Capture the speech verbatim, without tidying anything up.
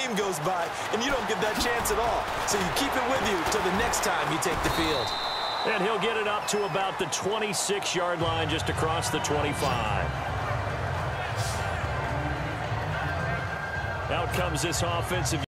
game goes by, and you don't get that chance at all. So you keep it with you till the next time you take the field. And he'll get it up to about the twenty-six yard line, just across the twenty-five. Out comes this offensive